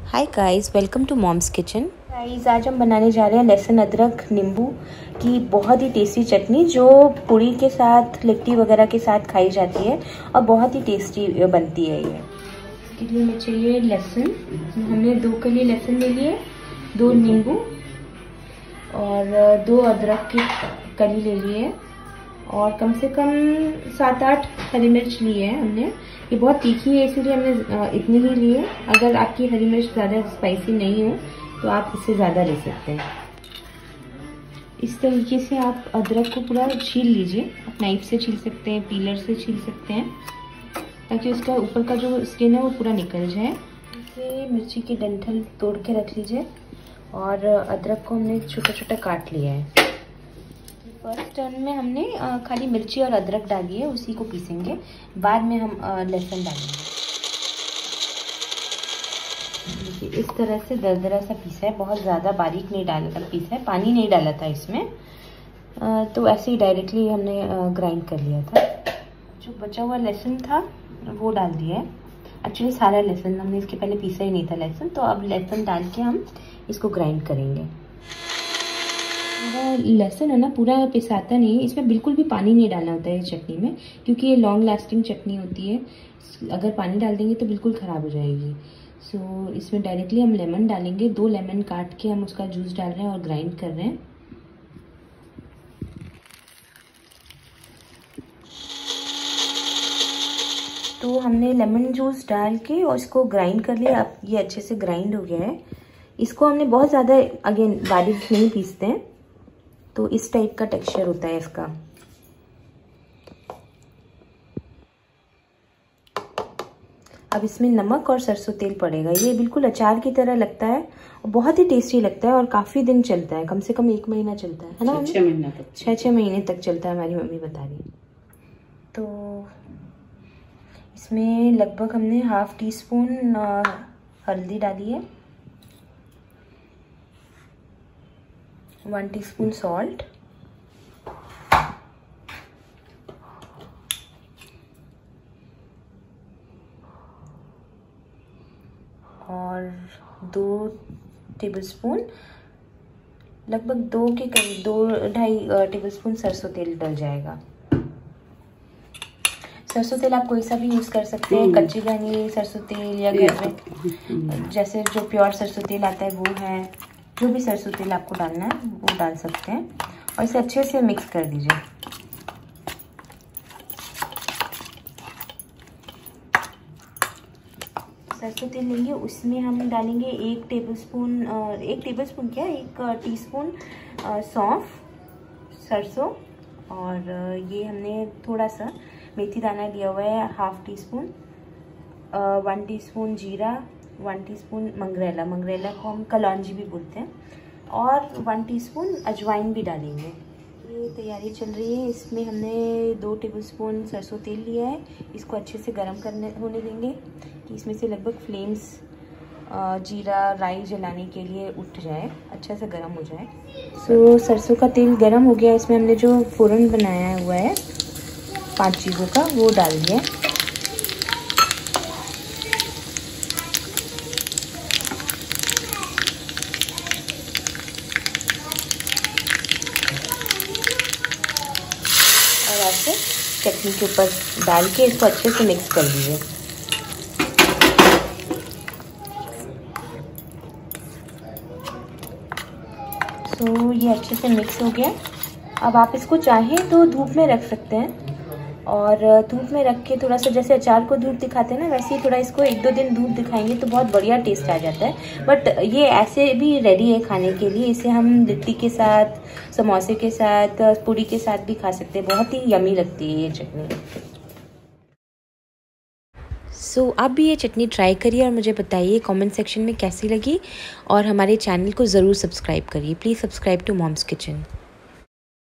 Hi guys, welcome to Mom's Kitchen. Guys, आज हम बनाने जा रहे हैं लहसुन अदरक नींबू की बहुत ही टेस्टी चटनी, जो पूरी के साथ, लिट्टी वगैरह के साथ खाई जाती है और बहुत ही टेस्टी बनती है ये। इसके लिए हमें चाहिए लहसुन। हमने 2 कली लहसुन ले लिए, 2 नींबू और 2 अदरक की कली ले लिए और कम से कम 7-8 हरी मिर्च लिए हैं हमने। ये बहुत तीखी है इसलिए हमने इतनी ही ली है। अगर आपकी हरी मिर्च ज़्यादा स्पाइसी नहीं हो तो आप इससे ज़्यादा ले सकते हैं। इस तरीके से आप अदरक को पूरा छील लीजिए। आप नाइफ से छील सकते हैं, पीलर से छील सकते हैं, ताकि उसका ऊपर का जो स्किन है वो पूरा निकल जाए। इसे मिर्ची के डंठल तोड़ के रख लीजिए और अदरक को हमने छोटा छोटा काट लिया है। फर्स्ट टर्न में हमने खाली मिर्ची और अदरक डाली है, उसी को पीसेंगे। बाद में हम लहसुन डालेंगे। देखिए इस तरह से दरदरा सा पीसा है, बहुत ज़्यादा बारीक नहीं डाला पीसा है, पानी नहीं डाला था इसमें। तो ऐसे ही डायरेक्टली हमने ग्राइंड कर लिया था। जो बचा हुआ लहसुन था वो डाल दिया है। एक्चुअली सारा लहसुन हमने इसके पहले पीसा ही नहीं था लहसुन, तो अब लहसुन डाल के हम इसको ग्राइंड करेंगे। लहसुन है ना, पूरा पिसाता नहीं है, इसमें बिल्कुल भी पानी नहीं डालना होता है चटनी में, क्योंकि ये लॉन्ग लास्टिंग चटनी होती है। अगर पानी डाल देंगे तो बिल्कुल ख़राब हो जाएगी। सो इसमें डायरेक्टली हम लेमन डालेंगे। 2 लेमन काट के हम उसका जूस डाल रहे हैं और ग्राइंड कर रहे हैं। तो हमने लेमन जूस डाल के और इसको ग्राइंड कर लिया। अब ये अच्छे से ग्राइंड हो गया है। इसको हमने बहुत ज़्यादा अगेन बारीक नहीं पीसते हैं, तो इस टाइप का टेक्सचर होता है इसका। अब इसमें नमक और सरसों तेल पड़ेगा। ये बिल्कुल अचार की तरह लगता है और बहुत ही टेस्टी लगता है और काफ़ी दिन चलता है, कम से कम 1 महीना चलता है ना? 6 महीना तक, 6 महीने तक चलता है, हमारी मम्मी बता रही। तो इसमें लगभग हमने ½ टीस्पून हल्दी डाली है, 1 टीस्पून सॉल्ट और 2 टेबलस्पून, लगभग 2 के करीब 2-2.5 टेबलस्पून सरसों तेल डल जाएगा। सरसों तेल आप कोई सा भी यूज़ कर सकते हैं, कच्ची घनी सरसों तेल या घर में जैसे जो प्योर सरसों तेल आता है वो है। जो भी सरसों तेल आपको डालना है वो डाल सकते हैं और इसे अच्छे से मिक्स कर दीजिए। सरसों तेल लेंगे, उसमें हम डालेंगे 1 टेबलस्पून क्या 1 टीस्पून सौंफ, सरसों, और ये हमने थोड़ा सा मेथी दाना लिया हुआ है, ½ टीस्पून, 1 टीस्पून जीरा, 1 टीस्पून मंगरेला को हम कलौंजी भी बोलते हैं, और 1 टीस्पून अजवाइन भी डालेंगे। ये तैयारी चल रही है। इसमें हमने 2 टेबलस्पून सरसों तेल लिया है। इसको अच्छे से गर्म होने देंगे कि इसमें से लगभग फ्लेम्स जीरा राई जलाने के लिए उठ जाए, अच्छा से गर्म हो जाए। सो सरसों का तेल गर्म हो गया। इसमें हमने जो फ़ोरन बनाया हुआ है 5 चीज़ों का वो डाल दिया। और ऐसे चटनी के ऊपर डाल के इसको अच्छे से मिक्स कर लीजिए। तो ये अच्छे से मिक्स हो गया। अब आप इसको चाहें तो धूप में रख सकते हैं, और धूप में रख के थोड़ा सा, जैसे अचार को धूप दिखाते हैं ना, वैसे ही थोड़ा इसको 1-2 दिन धूप दिखाएंगे तो बहुत बढ़िया टेस्ट आ जाता है। बट ये ऐसे भी रेडी है खाने के लिए। इसे हम लिट्टी के साथ, समोसे के साथ, पूड़ी के साथ भी खा सकते हैं। बहुत ही यमी लगती है ये चटनी। सो आप भी ये चटनी ट्राई करिए और मुझे बताइए कमेंट सेक्शन में कैसी लगी, और हमारे चैनल को ज़रूर सब्सक्राइब करिए। Please subscribe to Mom's kitchen.